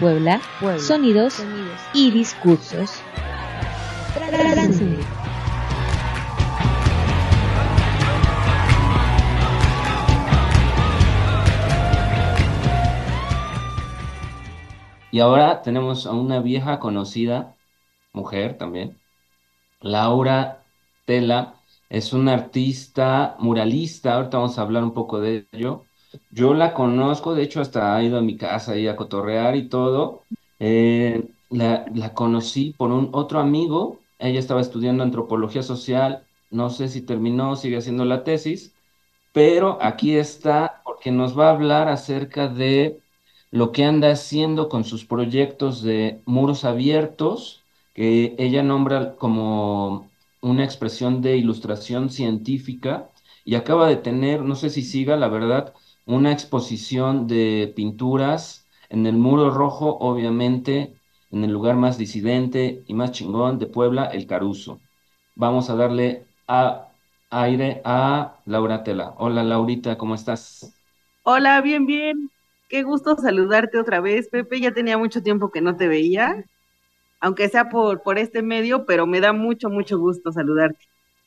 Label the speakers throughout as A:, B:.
A: Puebla, sonidos y discursos. Transmute.
B: Y ahora tenemos a una vieja conocida, mujer también, Laura Tela. Es una artista muralista, ahorita vamos a hablar un poco de ello. Yo la conozco, de hecho hasta ha ido a mi casa ahí a cotorrear y todo. La conocí por un otro amigo, ella estaba estudiando antropología social, no sé si terminó, sigue haciendo la tesis, pero aquí está porque nos va a hablar acerca de lo que anda haciendo con sus proyectos de muros abiertos, que ella nombra como una expresión de ilustración científica, y acaba de tener, no sé si siga, la verdad, una exposición de pinturas en el Muro Rojo, obviamente, en el lugar más disidente y más chingón de Puebla, el Caruso. Vamos a darle aire a Laura Tela. Hola Laurita, ¿cómo estás?
C: Hola, bien, bien. Qué gusto saludarte otra vez, Pepe. Ya tenía mucho tiempo que no te veía, aunque sea por este medio, pero me da mucho, mucho gusto saludarte.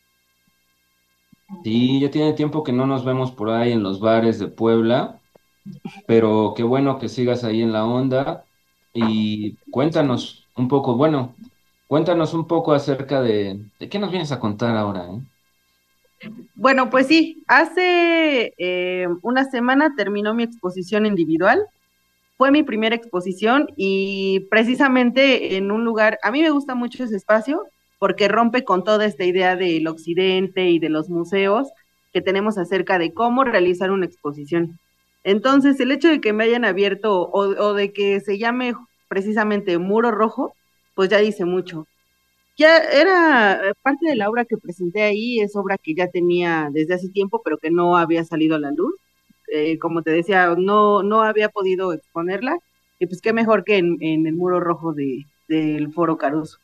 B: Sí, ya tiene tiempo que no nos vemos por ahí en los bares de Puebla, pero qué bueno que sigas ahí en la onda y cuéntanos un poco, bueno, cuéntanos un poco acerca de qué nos vienes a contar ahora, ¿eh?
C: Bueno, pues sí, hace una semana terminó mi exposición individual. Fue mi primera exposición y precisamente en un lugar, a mí me gusta mucho ese espacio porque rompe con toda esta idea del occidente y de los museos que tenemos acerca de cómo realizar una exposición. Entonces, el hecho de que me hayan abierto o de que se llame precisamente Muro Rojo, pues ya dice mucho. Ya era parte de la obra que presenté ahí, es obra que ya tenía desde hace tiempo, pero que no había salido a la luz. Como te decía, no había podido exponerla, y pues qué mejor que en el muro rojo del Foro Caruso.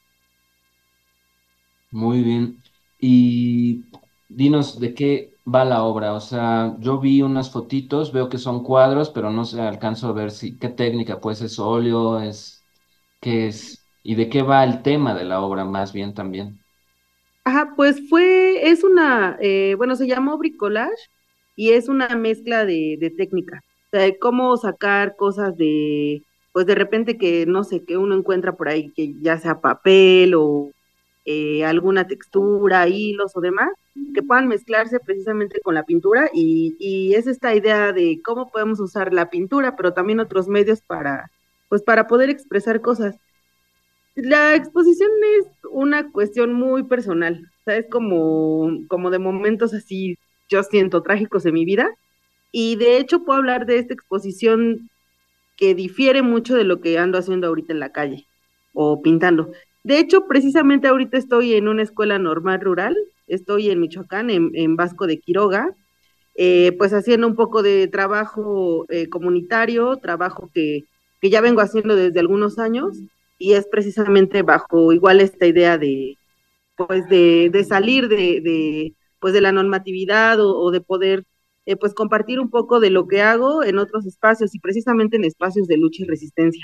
B: Muy bien. Y dinos de qué va la obra. O sea, yo vi unas fotitos, veo que son cuadros, pero no sé, alcanzo a ver si qué técnica, pues es óleo, es qué es y de qué va el tema de la obra más bien también.
C: Ajá, pues bueno, se llamó bricolage y es una mezcla de técnica. O sea, de cómo sacar cosas pues de repente que, no sé, que uno encuentra por ahí, que ya sea papel o alguna textura, hilos o demás, que puedan mezclarse precisamente con la pintura y es esta idea de cómo podemos usar la pintura, pero también otros medios pues para poder expresar cosas. La exposición es una cuestión muy personal, o sea, es como de momentos así, yo siento trágicos en mi vida, y de hecho puedo hablar de esta exposición que difiere mucho de lo que ando haciendo ahorita en la calle o pintando. De hecho, precisamente ahorita estoy en una escuela normal rural, estoy en Michoacán, en Vasco de Quiroga, pues haciendo un poco de trabajo comunitario, trabajo que ya vengo haciendo desde algunos años y es precisamente bajo igual esta idea pues de salir pues de la normatividad o de poder pues compartir un poco de lo que hago en otros espacios y precisamente en espacios de lucha y resistencia.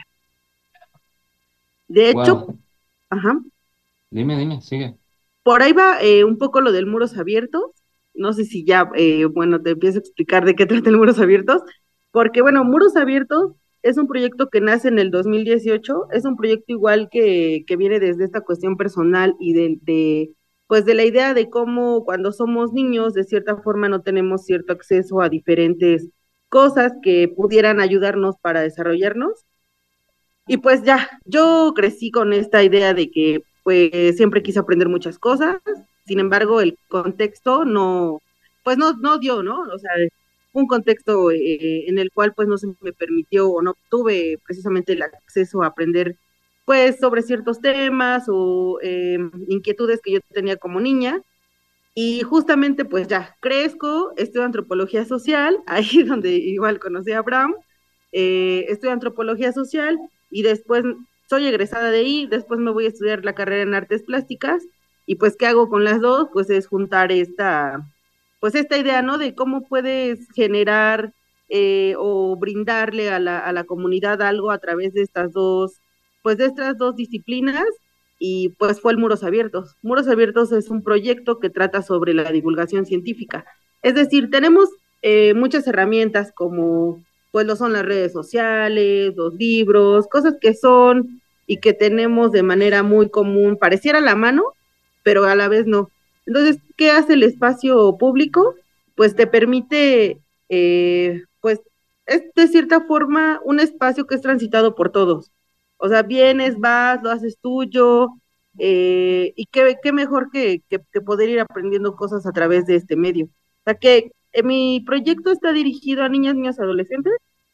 C: De hecho,
B: Wow,
C: ajá,
B: dime, sigue.
C: por ahí va un poco lo del muros abiertos. No sé si ya, bueno, te empiezo a explicar de qué trata el muros abiertos, porque bueno, muros abiertos es un proyecto que nace en el 2018, es un proyecto igual que viene desde esta cuestión personal y pues de la idea de cómo cuando somos niños, de cierta forma no tenemos cierto acceso a diferentes cosas que pudieran ayudarnos para desarrollarnos y pues ya, yo crecí con esta idea de que pues siempre quise aprender muchas cosas, sin embargo el contexto pues no dio, ¿no? O sea, un contexto en el cual pues no se me permitió o no tuve precisamente el acceso a aprender pues sobre ciertos temas o inquietudes que yo tenía como niña. Y justamente pues ya crezco, estudio antropología social, ahí donde igual conocí a Abraham, estudio antropología social y después soy egresada de ahí, después me voy a estudiar la carrera en artes plásticas y pues qué hago con las dos, pues es juntar pues esta idea, ¿no? De cómo puedes generar o brindarle a la comunidad algo a través de pues de estas dos disciplinas, y pues fue el Muros Abiertos. Muros Abiertos es un proyecto que trata sobre la divulgación científica. Es decir, tenemos muchas herramientas como pues lo son las redes sociales, los libros, cosas que son y que tenemos de manera muy común, pareciera a la mano, pero a la vez no. Entonces, ¿qué hace el espacio público? Pues te permite, pues, es de cierta forma un espacio que es transitado por todos. O sea, vienes, vas, lo haces tuyo, y qué mejor que poder ir aprendiendo cosas a través de este medio. O sea, que mi proyecto está dirigido a niñas, niños, adolescentes,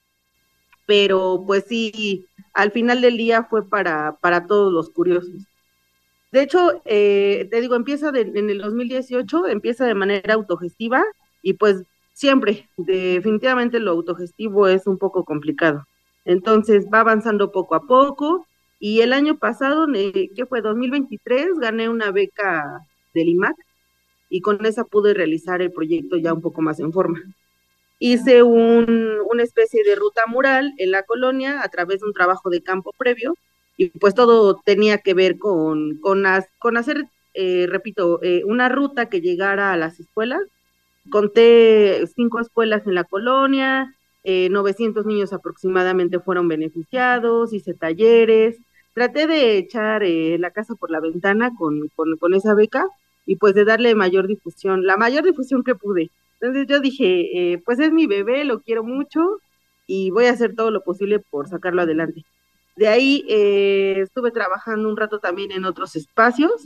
C: pero pues sí, al final del día fue para todos los curiosos. De hecho, te digo, en el 2018, empieza de manera autogestiva y pues siempre, definitivamente lo autogestivo es un poco complicado. Entonces va avanzando poco a poco y el año pasado, que fue 2023, gané una beca del IMAC y con esa pude realizar el proyecto ya un poco más en forma. Hice una especie de ruta mural en la colonia a través de un trabajo de campo previo y pues todo tenía que ver con hacer, repito, una ruta que llegara a las escuelas. Conté 5 escuelas en la colonia, 900 niños aproximadamente fueron beneficiados, hice talleres, traté de echar la casa por la ventana con esa beca y pues de darle mayor difusión, la mayor difusión que pude. Entonces yo dije, pues es mi bebé, lo quiero mucho y voy a hacer todo lo posible por sacarlo adelante. De ahí estuve trabajando un rato también en otros espacios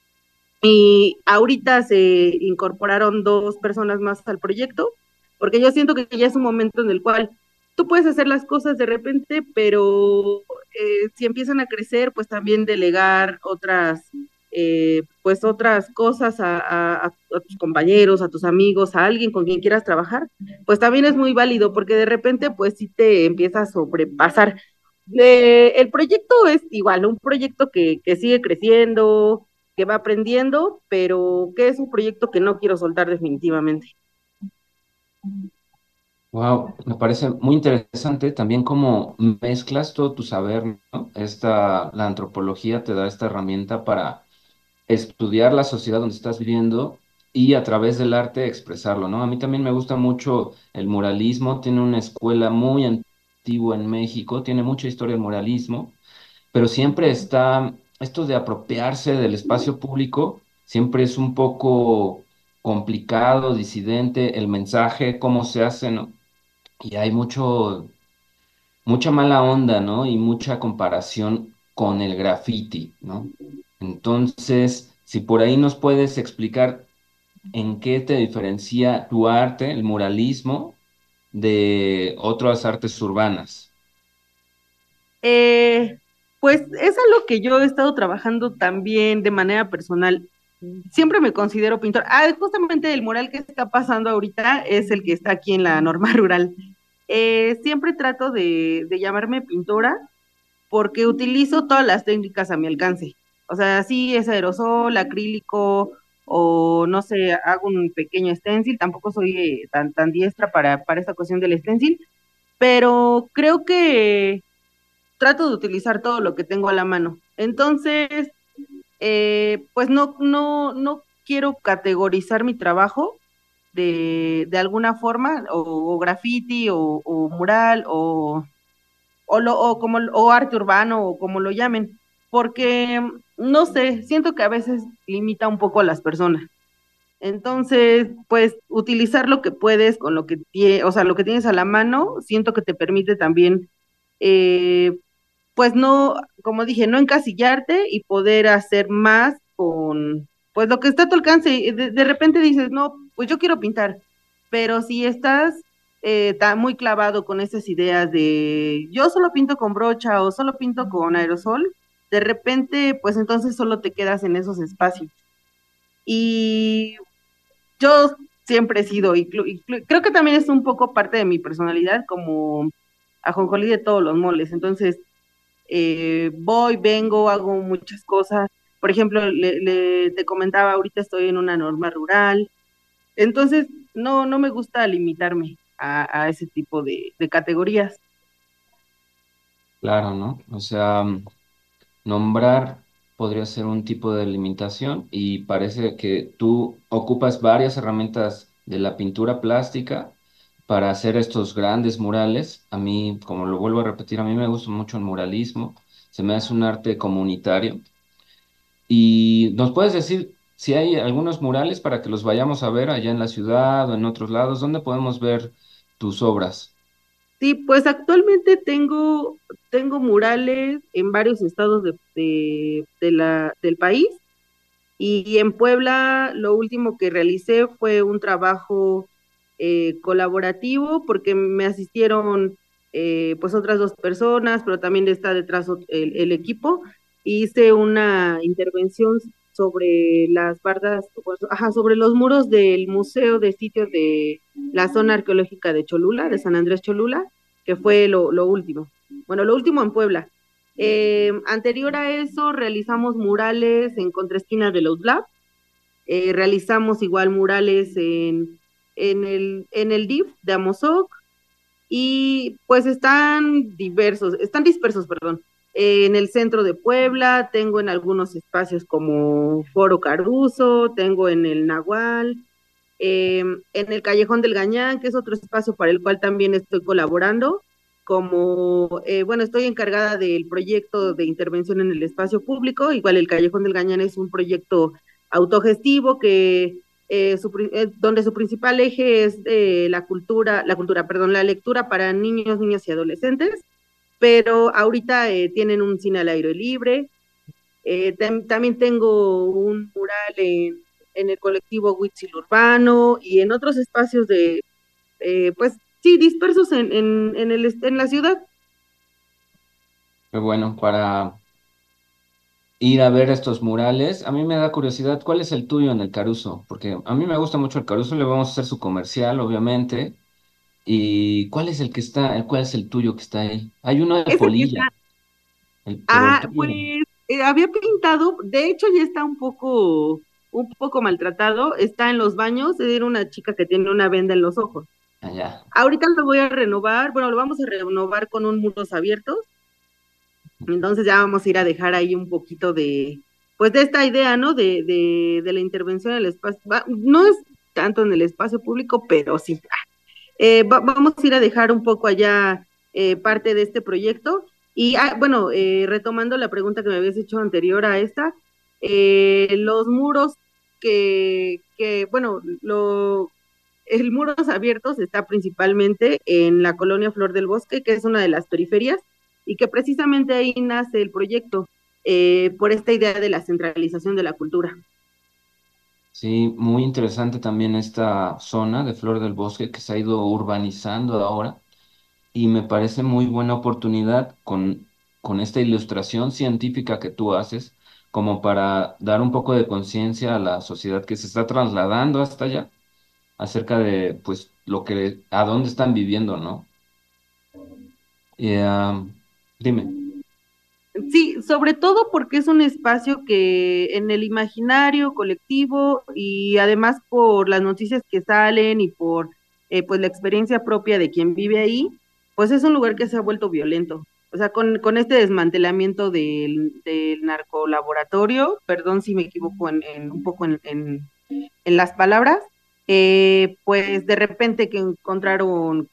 C: y ahorita se incorporaron 2 personas más al proyecto, porque yo siento que ya es un momento en el cual tú puedes hacer las cosas de repente, pero si empiezan a crecer, pues también delegar pues otras cosas a tus compañeros, a tus amigos, a alguien con quien quieras trabajar, pues también es muy válido, porque de repente, pues sí te empieza a sobrepasar. El proyecto es igual, un proyecto que sigue creciendo, que va aprendiendo, pero que es un proyecto que no quiero soltar definitivamente.
B: Wow, me parece muy interesante también cómo mezclas todo tu saber, ¿no? La antropología te da esta herramienta para estudiar la sociedad donde estás viviendo y a través del arte expresarlo, ¿no? A mí también me gusta mucho el muralismo, tiene una escuela muy antigua en México, tiene mucha historia el muralismo, pero siempre está esto de apropiarse del espacio público, siempre es un poco complicado, disidente, el mensaje, cómo se hace, ¿no? Y hay mucha mala onda, ¿no? Y mucha comparación con el graffiti, ¿no? Entonces, si por ahí nos puedes explicar en qué te diferencia tu arte, el muralismo, de otras artes urbanas.
C: Eh, pues es algo que yo he estado trabajando también de manera personal. Siempre me considero pintor. Justamente el mural que está pasando ahorita es el que está aquí en la norma rural. Siempre trato de llamarme pintora porque utilizo todas las técnicas a mi alcance. O sea, sí es aerosol, acrílico, o no sé, hago un pequeño stencil, tampoco soy tan diestra para esta cuestión del stencil, pero creo que trato de utilizar todo lo que tengo a la mano. Entonces, pues no quiero categorizar mi trabajo de alguna forma, o graffiti, o mural, o arte urbano, o como lo llamen, porque no sé, siento que a veces limita un poco a las personas. Entonces, pues utilizar lo que puedes con lo que tienes, o sea, lo que tienes a la mano, siento que te permite también, eh, pues no, como dije, no encasillarte y poder hacer más con, pues lo que está a tu alcance. De repente dices, no, pues yo quiero pintar, pero si estás muy clavado con esas ideas de yo solo pinto con brocha o solo pinto con aerosol, de repente, pues entonces solo te quedas en esos espacios. Y yo siempre he sido, creo que también es un poco parte de mi personalidad, como ajonjolí de todos los moles. Entonces, voy, vengo, hago muchas cosas. Por ejemplo, te comentaba, ahorita estoy en una norma rural. Entonces, no me gusta limitarme. a ese tipo de categorías.
B: Claro, ¿no? O sea, nombrar podría ser un tipo de limitación y parece que tú ocupas varias herramientas de la pintura plástica para hacer estos grandes murales. A mí, como lo vuelvo a repetir, a mí me gusta mucho el muralismo, se me hace un arte comunitario. ¿Y nos puedes decir si hay algunos murales para que los vayamos a ver allá en la ciudad o en otros lados? ¿Dónde podemos ver tus obras?
C: Sí, pues actualmente tengo murales en varios estados del país. Y en Puebla lo último que realicé fue un trabajo colaborativo porque me asistieron pues otras dos personas, pero también está detrás el equipo. Hice una intervención sobre las bardas, pues, ajá, sobre los muros del Museo de Sitios de la Zona Arqueológica de Cholula, de San Andrés Cholula, que fue lo último. Bueno, lo último en Puebla. Anterior a eso, realizamos murales en contraesquina de los Lab, realizamos igual murales en el DIF de Amozoc, y pues están dispersos, perdón. En el centro de Puebla, tengo en algunos espacios como Foro Caruso, tengo en el Nahual, en el Callejón del Gañán, que es otro espacio para el cual también estoy colaborando, bueno, estoy encargada del proyecto de intervención en el espacio público. Igual el Callejón del Gañán es un proyecto autogestivo donde su principal eje es la lectura para niños, niñas y adolescentes, pero ahorita tienen un cine al aire libre. También tengo un mural en el colectivo Huitzil Urbano y en otros espacios pues sí, dispersos en la ciudad.
B: Qué bueno, para ir a ver estos murales. A mí me da curiosidad, ¿cuál es el tuyo en el Caruso? Porque a mí me gusta mucho el Caruso, le vamos a hacer su comercial, obviamente. ¿Y cuál es cuál es el tuyo que está ahí? Hay uno de
C: Es el que está,
B: Polilla, pero el
C: pues
B: tuyo,
C: había pintado, de hecho ya está un poco maltratado, está en los baños, era una chica que tiene una venda en los ojos.
B: allá.
C: Ahorita lo voy a renovar, bueno, lo vamos a renovar con un muros abiertos. Entonces ya vamos a ir a dejar ahí un poquito pues de esta idea, ¿no? De la intervención en el espacio. No es tanto en el espacio público, pero sí. Vamos a ir a dejar un poco allá parte de este proyecto. Y bueno, retomando la pregunta que me habías hecho anterior a esta, los muros bueno, el muros abiertos está principalmente en la colonia Flor del Bosque, que es una de las periferias, y que precisamente ahí nace el proyecto, por esta idea de la centralización de la cultura.
B: Sí, muy interesante también esta zona de Flor del Bosque que se ha ido urbanizando ahora y me parece muy buena oportunidad con esta ilustración científica que tú haces como para dar un poco de conciencia a la sociedad que se está trasladando hasta allá acerca de pues a dónde están viviendo, ¿no? Y, dime.
C: Sí, sobre todo porque es un espacio que en el imaginario colectivo y además por las noticias que salen y por pues la experiencia propia de quien vive ahí, pues es un lugar que se ha vuelto violento. O sea, con este desmantelamiento del narcolaboratorio, perdón si me equivoco un poco en las palabras, pues de repente que encontraron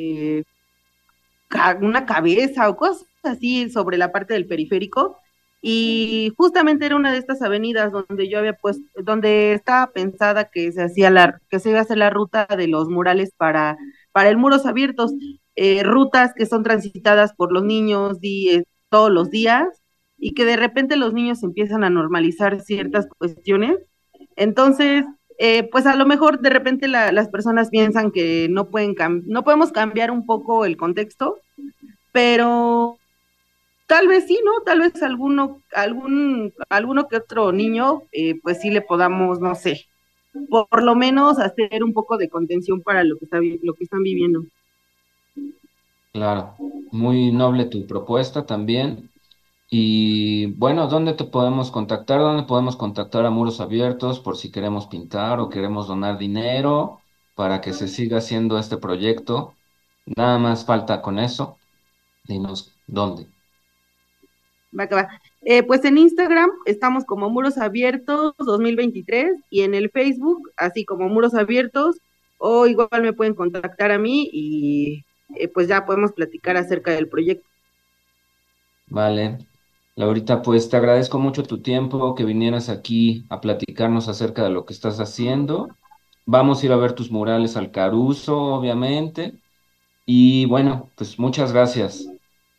C: una cabeza o cosas así sobre la parte del periférico, y justamente era una de estas avenidas donde yo había puesto, donde estaba pensada que que se iba a hacer la ruta de los murales para el muros abiertos, rutas que son transitadas por los niños todos los días, y que de repente los niños empiezan a normalizar ciertas cuestiones. Entonces, pues a lo mejor de repente las personas piensan que no podemos cambiar un poco el contexto, pero tal vez sí, ¿no? Tal vez alguno que otro niño, pues sí le podamos, no sé, por lo menos hacer un poco de contención para lo que están viviendo.
B: Claro, muy noble tu propuesta también. Y bueno, ¿dónde te podemos contactar? ¿Dónde podemos contactar a Muros Abiertos por si queremos pintar o queremos donar dinero? para que se siga haciendo este proyecto. Nada más falta con eso. Dinos dónde.
C: Va que va. Pues en Instagram estamos como Muros Abiertos 2023 y en el Facebook, así como Muros Abiertos, o igual me pueden contactar a mí y pues ya podemos platicar acerca del proyecto.
B: Vale. Laurita, pues te agradezco mucho tu tiempo, que vinieras aquí a platicarnos acerca de lo que estás haciendo. Vamos a ir a ver tus murales al Caruso, obviamente. Y bueno, pues muchas gracias.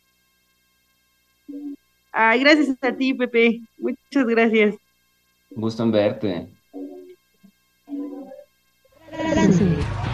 C: Ay, gracias a ti, Pepe. Muchas gracias.
B: Gusto en verte.
A: Gracias.